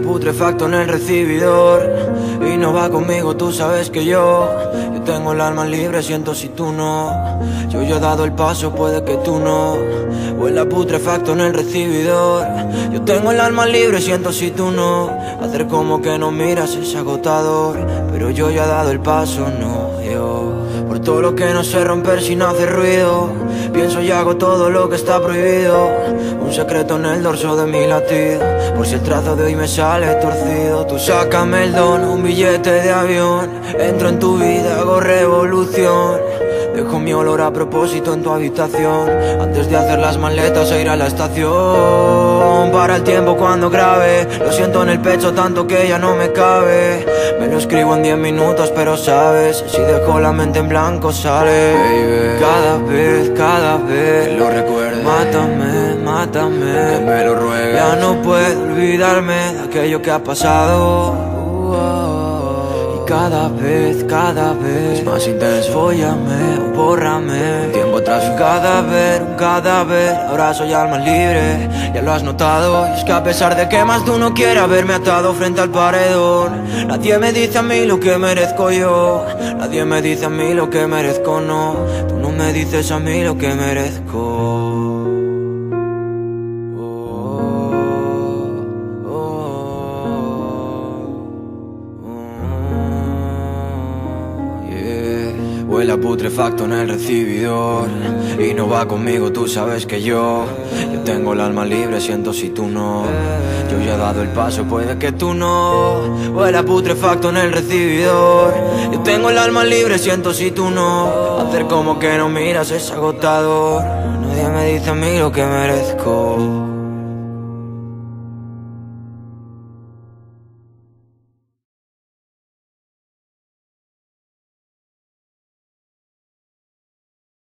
putrefacto en el recibidor y no va conmigo, tú sabes que yo tengo el alma libre, siento si tú no. Yo ya he dado el paso, puede que tú no. Huele putrefacto en el recibidor. Yo tengo el alma libre, siento si tú no. Hacer como que no miras es agotador, pero yo ya he dado el paso, no yo. Por todo lo que no sé romper sin hacer ruido, pienso y hago todo lo que está prohibido. Un secreto en el dorso de mi latido, por si el trazo de hoy me sale torcido. Tú sácame el don, un billete de avión. Entro en tu vida, hago revolución. Dejo mi olor a propósito en tu habitación, antes de hacer las maletas e ir a la estación. Para el tiempo cuando grabe, lo siento en el pecho tanto que ya no me cabe. Me lo escribo en 10 minutos, pero sabes, si dejo la mente en blanco sale. Baby, cada vez que lo recuerde, mátame, mátame, que me lo ruegues. Ya no puedo olvidarme de aquello que ha pasado. Cada vez es más intenso. Fóllame o bórrame, tiempo atrás un cadáver. Ahora soy alma libre, ya lo has notado. Y es que a pesar de que más de uno quiera verme atado frente al paredón, nadie me dice a mí lo que merezco yo. Nadie me dice a mí lo que merezco, no. Tú no me dices a mí lo que merezco. Huele a putrefacto en el recibidor y no va conmigo, tú sabes que yo tengo el alma libre, siento si tú no. Yo ya he dado el paso, puede que tú no. Huele a putrefacto en el recibidor. Yo tengo el alma libre, siento si tú no. Hacer como que no miras es agotador. Nadie me dice a mí lo que merezco.